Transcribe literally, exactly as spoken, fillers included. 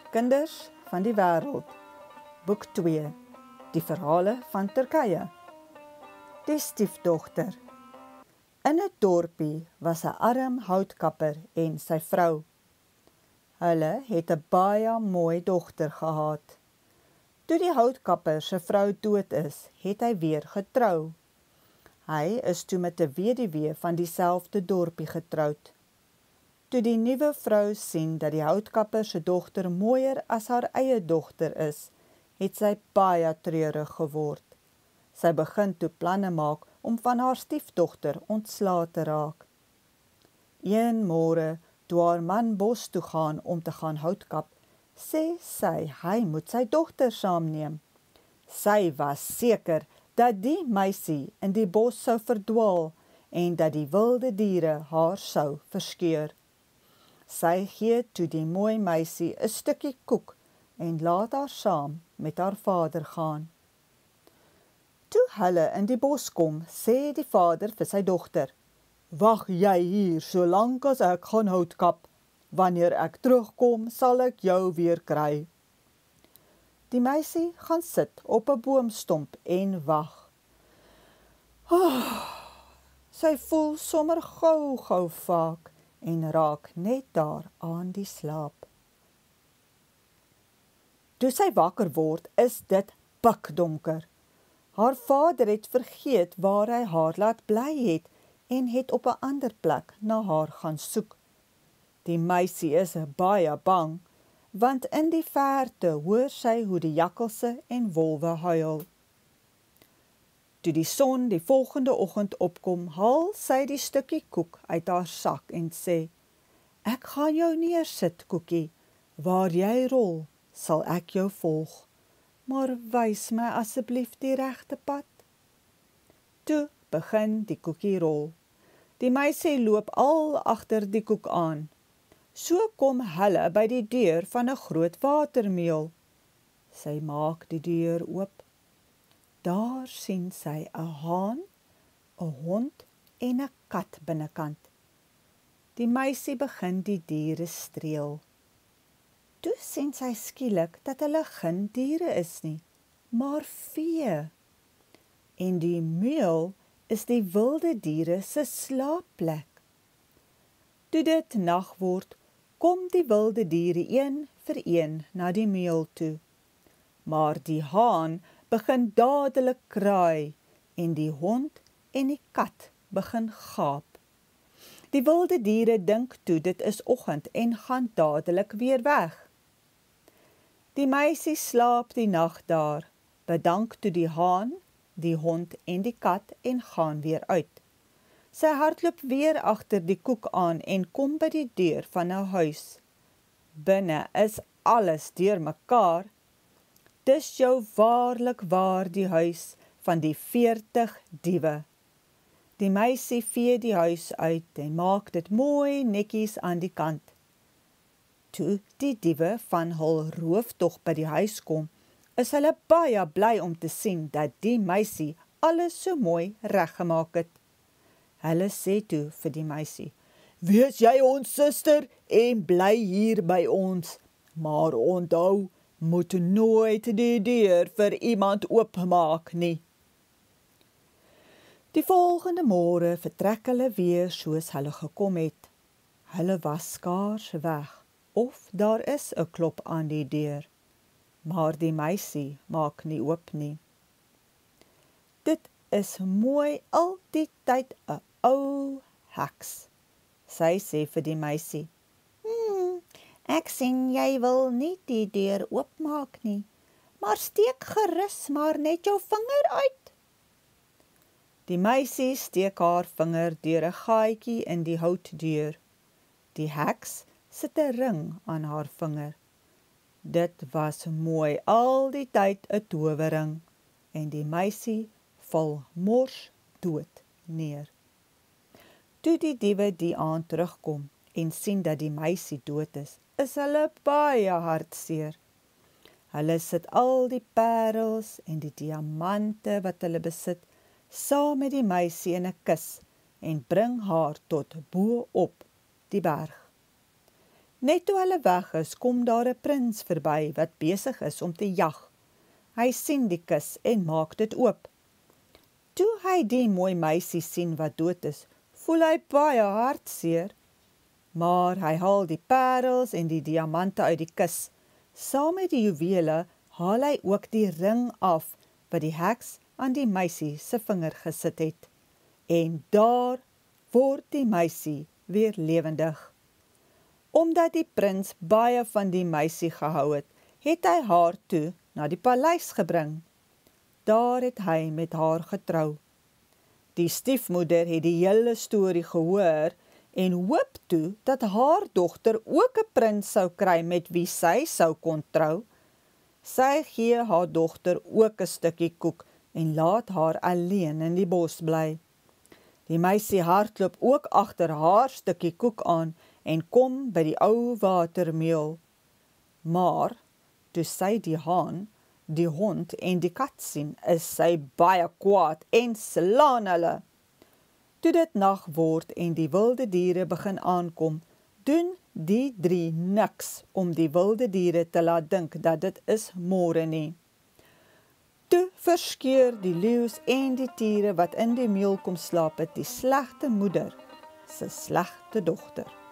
Kinders van die wêreld, boek twee, die verhale van Turkye. Die stiefdogter. In 'n dorpie was 'n arm houtkapper en sy vrou. Hulle het 'n baie mooi dogter gehad. Toe die houtkapper se vrou dood is, het hy weer getrou. Hy is toe met 'n weduwee van dieselfde dorpie getroud. Toe die nuwe vrou sien dat die houtkapper se dogter mooier as haar eie dogter is, het sy baie treurig geword. Sy begin toe planne maak om van haar stiefdogter ontslae te raak. Een môre, toe haar man bos toe gaan om te gaan houtkap, sê sy hy moet sy dogter saamneem. Sy was seker dat die meisie in die bos sou verdwaal en dat die wilde diere haar sou verskeur. Sy gee toe die mooi meisie 'n stukkie koek en laat haar saam met haar vader gaan. Toe hulle in die bos kom, sê die vader vir sy dogter: "Wag jy hier solank as ek gaan hout kap. Wanneer ek terugkom, sal ek jou weer kry." Die meisie gaan sit op 'n boomstomp en wag. Oh, sy voel sommer gou-gou vaak en raak net daar aan die slaap. Toe sy wakker word, is dit pikdonker. Haar vader het vergeet waar hy haar laat bly het en het op 'n ander plek na haar gaan soek. Die meisie is baie bang, want in die verte hoor sy hoe die jakkalse en wolwe huil. Toe die son die volgende oggend opkom, haal sy die stukkie koek uit haar sak en sê: "Ek gaan jou neersit, koekie. Waar jy rol, sal ek jou volg. Maar wys my asseblief die regte pad." Toe begin die koekie rol. Die meisie loop al agter die koek aan. So kom hulle by die deur van 'n groot watermeel. Sy maak die deur oop. Daar sien sy 'n haan, 'n hond en 'n kat binnekant. Die meisie begin die diere streel. Toe sien sy skielik dat hulle geen diere is nie, maar vee. En die meel is die wilde diere se slaapplek. Toe dit nag word, kom die wilde diere een vir een na die meel toe. Maar die haan begin dadelik kraai en die hond en die kat begin gaap. Die wilde diere dink toe dit is oggend en gaan dadelik weer weg. Die meisie slaap die nag daar, bedank toe die haan, die hond en die kat en gaan weer uit. Sy hardloop weer agter die koek aan en kom by die deur van 'n huis. Binne is alles deurmekaar. Dis jou waarlik waar die huis van die veertig diewe. Die meisie vee die huis uit en maak dit mooi netjies aan die kant. Toe die diewe van hul rooftog by die huis kom, is hulle baie bly om te sien dat die meisie alles so mooi reggemaak het. Hulle sê toe vir die meisie: "Wees jy ons suster en bly hier by ons, maar onthou, moet nooit die deur vir iemand oopmaak nie." Die volgende môre vertrek hulle weer soos hulle gekom het. Hulle was skaars weg, of daar is 'n klop aan die deur, maar die meisie maak nie oop nie. "Dit is mooi al die tyd 'n ou heks," sy sê vir die meisie. "Hmm, ek sien jy wil nie die deur oopmaak nie, maar steek gerus maar net jou vinger uit." Die meisie steek haar vinger deur 'n gaatjie in die houtdeur. Die heks sit 'n ring aan haar vinger. Dit was mooi al die tyd 'n towerring en die meisie val mors dood neer. Toe die diewe die aand terugkom en sien dat die meisie dood is, is hulle baie hartseer. Hulle sit al die parels en die diamante wat hulle besit, saam met die meisie in 'n kus en bring haar tot bo op die berg. Net toe hulle weg is, kom daar 'n prins verby wat besig is om te jag. Hy sien die kus en maak dit oop. Toe hy die mooi meisie sien wat dood is, voel hy baie hartseer. Maar hy haal die parels en die diamante uit die kus. Saam met die juwele haal hy ook die ring af wat die heks aan die meisie se vinger gesit het. En daar word die meisie weer lewendig. Omdat die prins baie van die meisie gehou het, het hy haar toe na die paleis gebring. Daar het hy met haar getrou. Die stiefmoeder het die hele storie gehoor en hoop toe dat haar dogter ook 'n prins sou kry met wie sy sou kon trou. Sy gee haar dogter ook 'n stukkie koek en laat haar alleen in die bos bly. Die meisie hardloop ook agter haar stukkie koek aan en kom by die ou watermeul. Maar toe sy die haan, die hond en die kat sien, is sy baie kwaad en slaan hulle. Toe dit nag word en die wilde diere begin aankom, doen die drie niks om die wilde diere te laat dink dat dit is môre nie. Toe verskeur die leeu's en die tiere wat in die meul kom slaap het, die slegte moeder se slegte dogter.